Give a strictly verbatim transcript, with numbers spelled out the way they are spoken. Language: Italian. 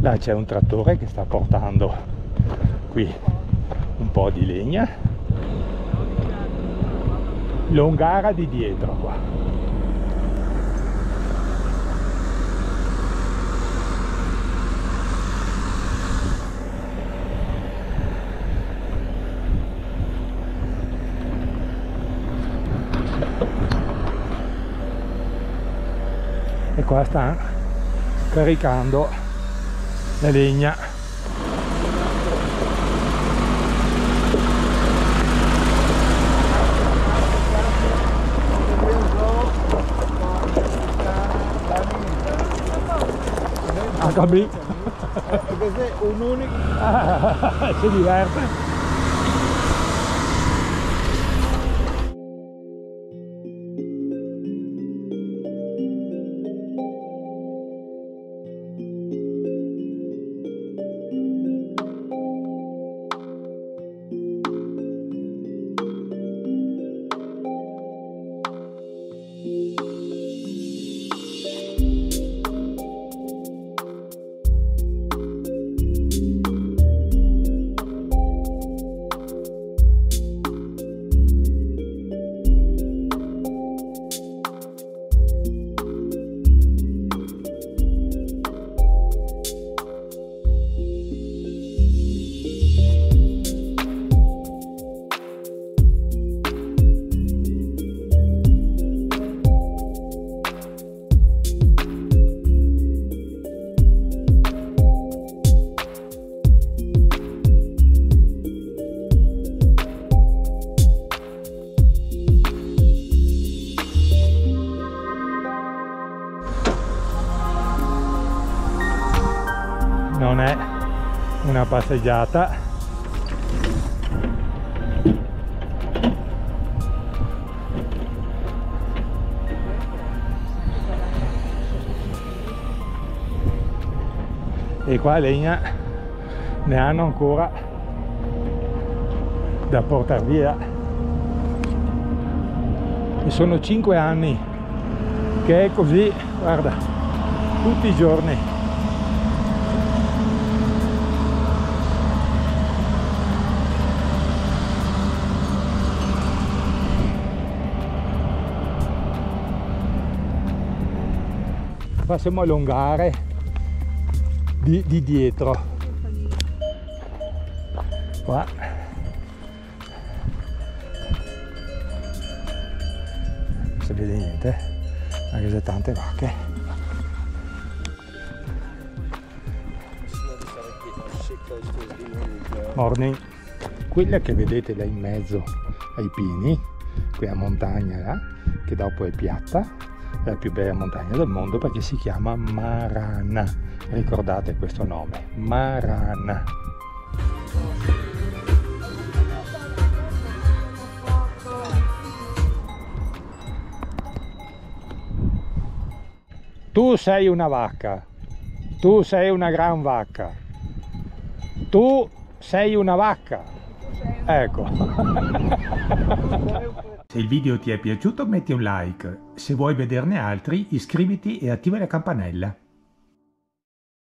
Là c'è un trattore che sta portando qui un po' di legna. Longara di dietro qua. E qua sta caricando la legna. Ah, capì? Perché è un unico... Ah, si diverte. Non è una passeggiata, e qua legna ne hanno ancora da portare via, e sono cinque anni che è così, guarda, tutti i giorni. Passiamo a Longare di, di dietro. Qua non si vede niente, anche se tante vacche. Morning. Quella che vedete là in mezzo ai pini, qui a montagna là, che dopo è piatta, è la più bella montagna del mondo perché si chiama Marana. Ricordate questo nome, Marana. Tu sei una vacca, tu sei una gran vacca, tu sei una vacca. Ecco. Se il video ti è piaciuto metti un like, se vuoi vederne altri iscriviti e attiva la campanella.